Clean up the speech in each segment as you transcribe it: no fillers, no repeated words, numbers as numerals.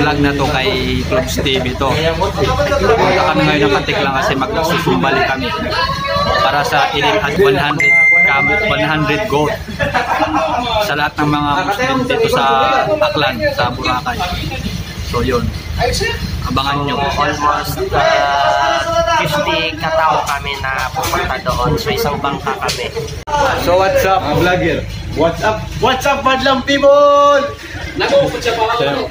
vlog na to kay Clubs TV to. Punta kami ngayon ng Katiklan kasi magsusumbali kami para sa Idil at 100 goat sa lahat ng mga Muslim dito sa Aklan, sa Boracay. So yun, abangan nyo. Almost 50 katao kami na pupunta doon. So isang bangka kami. So what's up, vlogger? What's up? What's up, Badlang people? Nag-uupot siya pa ako.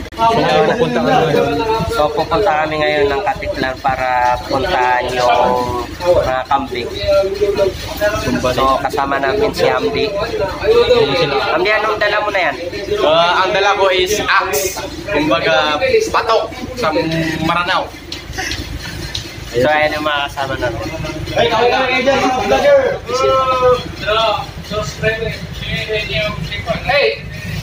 So pupunta kami ngayon ng Katiklan para puntahan yung mga kambing. So kasama namin si Amdi. Amdi, anong dala mo na yan? Ang dala ko is axe. Kumbaga, patok sa Maranao. So ayan yung mga kasama namin. Hey, kawin dyan, vlogger! Hey!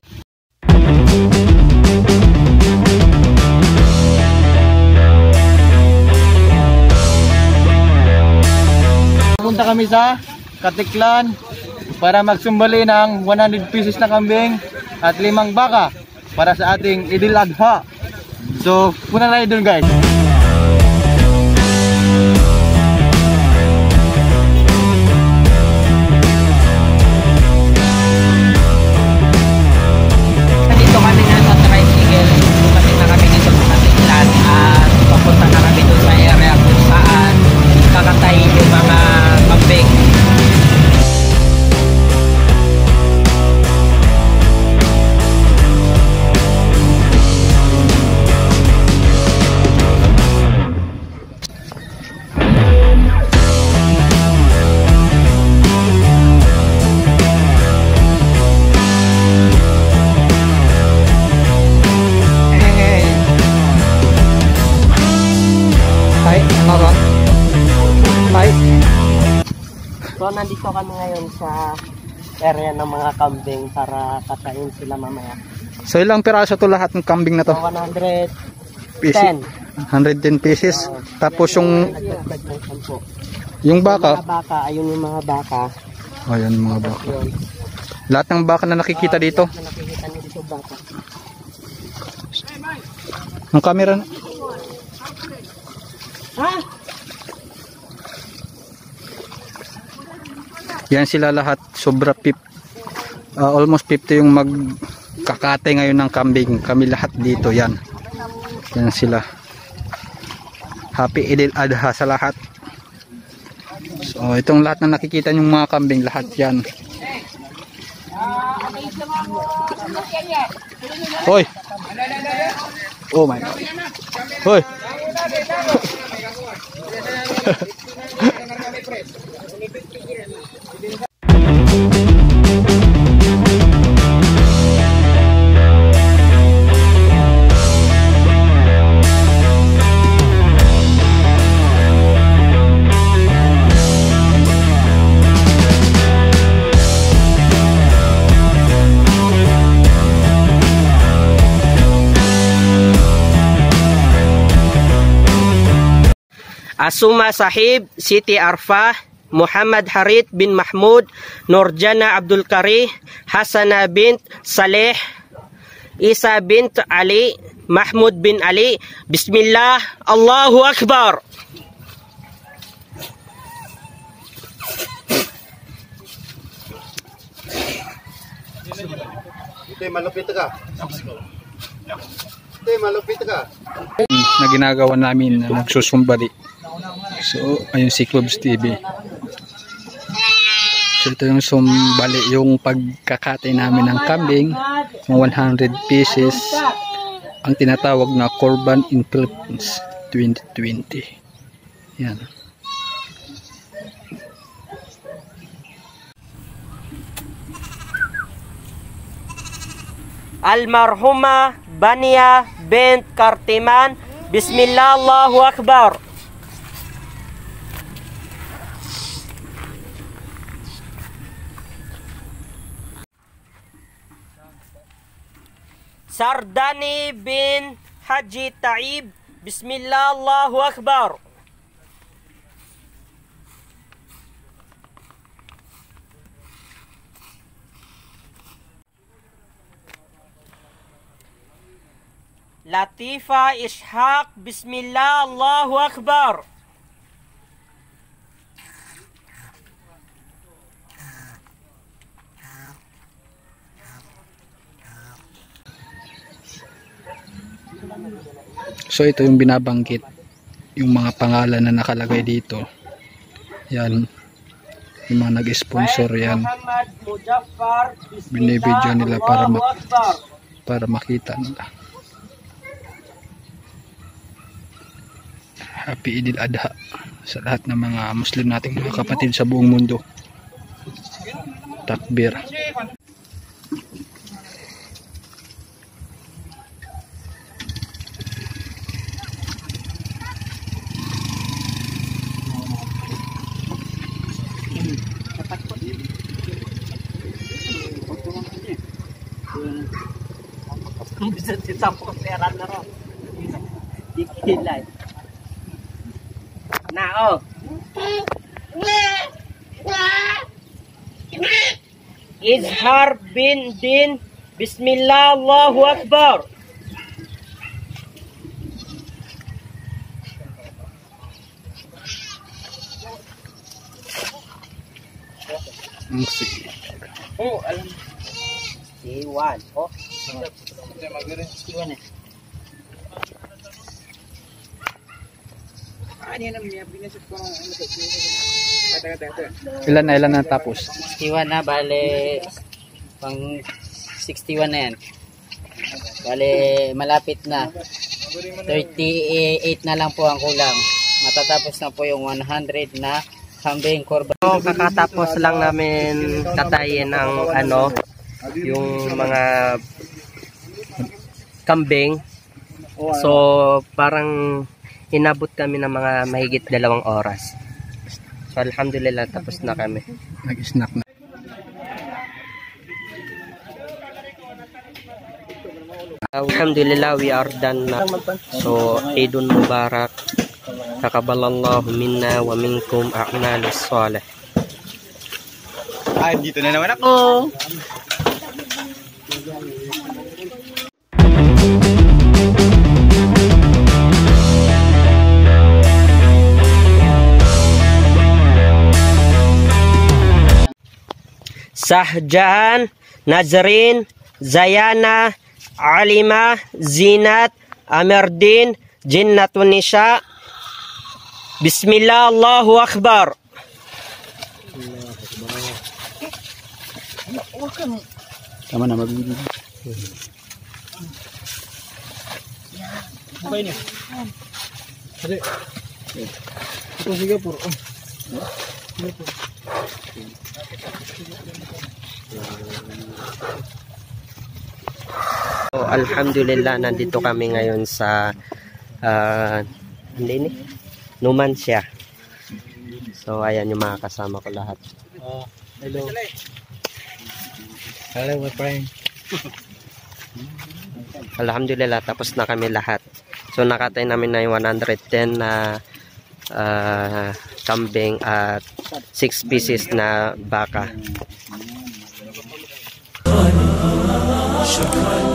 Punta kami sa Katiklan para magsumbali ng 100 pieces na kambing at 5 baka para sa ating Idil Adha. So, punta tayo dun, guys. Dito kami na sa tricycle. Dumating na kami dito sa Katiklan at papunta na kami doon sa area kung saan kakatayin yung mga kambing. So nandito kami ngayon sa area ng mga kambing para katayin sila mamaya. So, ilang piraso to lahat ng kambing na to? So 110. 110 pieces. Tapos yung baka? Mga baka, ayun yung mga baka. Ayan yung mga baka. Yun. Lahat ng baka na nakikita dito. Na nakikita niyo dito baka. Ang camera na. Yan sila lahat, sobra almost 50 yung magkakate ngayon ng kambing. Kami lahat dito, yan. Yan sila. Happy Idil Adha sa lahat. So itong lahat na nakikita yung mga kambing, lahat yan. Hoy! Oh my God! Hoy! Asuma Sahib, Siti Arfah, Muhammad Harit bin Mahmud, Nurjana Abdul Kari, Hasana bint Saleh, Isa bint Ali, Mahmud bin Ali. Bismillah, Allahu Akbar. Ito malupit ka. Ito malupit ka. Na ginagawa namin na nagsusumbali. So ayun si Clubs TV. So ito yung sumbali, yung pagkakatay namin ng kambing, ng 100 pieces, ang tinatawag na Korban in Philippines 2020. Yan. Almarhuma Bania bint Kartiman. Bismillah, Allahu Akbar. Sardani bin Haji Taib. Bismillah, Allahu Akbar. Latifa Ishaq. Bismillah, Allahu Akbar. So ito yung binabanggit, yung mga pangalan na nakalagay dito. Yan, yung mga nag-sponsor yan. Binibidyo nila para makita nila. Happy Idil Adha sa lahat ng mga Muslim nating mga kapatid sa buong mundo. Takbir. Bisa ditapok peran na ron. Dikilay. Nah, oh. Izhar bin Din. Bismillah, Allahu Akbar. Oh, alam. Iwan. Oh. Iwan eh. Ilan na tapos? 61 na, bale pang 61 na yan. Bale malapit na. 38 na lang po ang kulang. Matatapos na po yung 100 na kambing korban. So, kakatapos lang namin katayin ng yung mga kambing. So parang inabot kami ng mga mahigit 2 oras. So alhamdulillah, tapos na kami. Nag-snack na. Alhamdulillah, we are done na. So Eidun Mubarak. Taqabbalallahu minna wa minkum a'malus salih. Ay, dito na naman ako. Sahjan, Nazrin, Zayana, Alima, Zinat, Amerdin, Jinnatun Nisa. Bismillah, Allahu Akbar. Tama na magbibig. Okay niya. Ade. Ito sige po. So, alhamdulillah, nandito kami ngayon sa Numancia. So ayan yung mga kasama ko lahat. Hello. Hello my friend. Alhamdulillah, tapos na kami lahat. So nakatay namin na yung 110 na kambing at 6 pieces na baka.